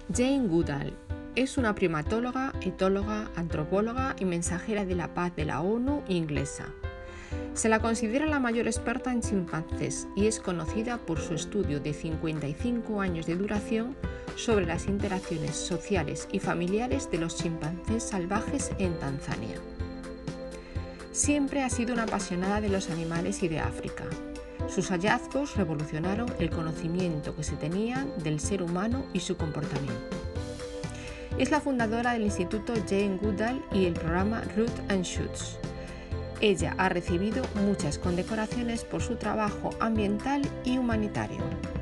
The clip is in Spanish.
Jane Goodall es una primatóloga, etóloga, antropóloga y mensajera de la paz de la ONU inglesa. Se la considera la mayor experta en chimpancés y es conocida por su estudio de 55 años de duración sobre las interacciones sociales y familiares de los chimpancés salvajes en Tanzania. Siempre ha sido una apasionada de los animales y de África. Sus hallazgos revolucionaron el conocimiento que se tenía del ser humano y su comportamiento. Es la fundadora del Instituto Jane Goodall y el programa Root and Shoots. Ella ha recibido muchas condecoraciones por su trabajo ambiental y humanitario.